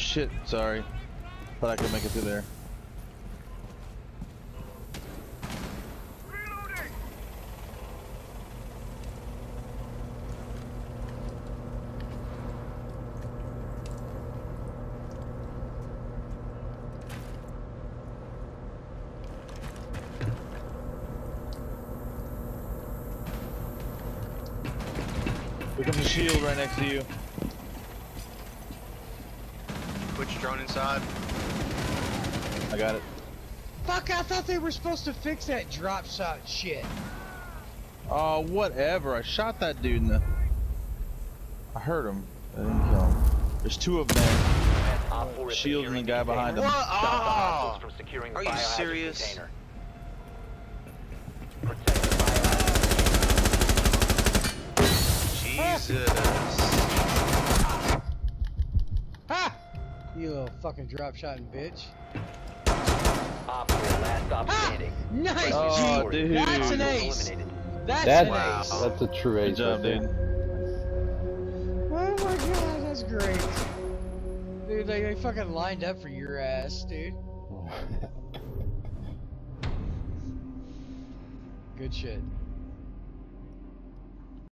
shit, sorry. Thought I could make it through there. Here comes a shield right next to you. Put your drone inside. I got it. Fuck, I thought they were supposed to fix that drop shot shit. Oh, whatever. I shot that dude in the... I heard him. I didn't kill him. There's two of them. Shield and the guy behind him. What? Oh! Are you serious? Jesus. Ha! You little fucking drop shotting bitch. Nice! Oh, dude. That's an ace! That's an ace! That's a true ace. Good job, right dude. Oh my god, that's great. Dude, they fucking lined up for your ass, dude. Good shit.